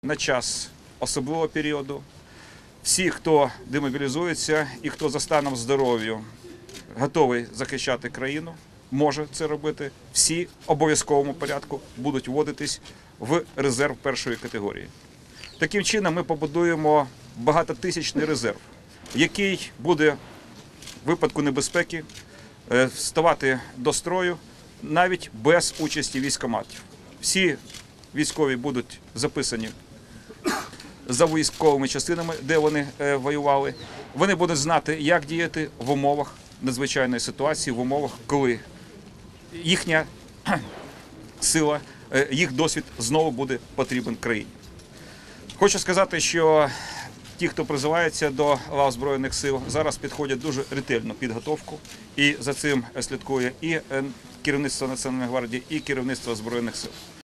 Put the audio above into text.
на час особливого періоду. Всі, хто демобілізується і хто за станом здоров'я готовий захищати країну, може це робити. Всі в обов'язковому порядку будуть вводитись в резерв першої категорії. Таким чином ми побудуємо багатотисячний резерв, який буде в випадку небезпеки вставати до строю навіть без участі військкоматів. Всі військові будуть записані за військовими частинами, де вони воювали. Вони будуть знати, як діяти в умовах надзвичайної ситуації, в умовах, коли їхня сила, їх досвід знову буде потрібен країні. Хочу сказати, що ті, хто призивається до лав Збройних сил, зараз підходять дуже ретельну підготовку, і за цим слідкує і керівництво Національної гвардії, і керівництво Збройних сил.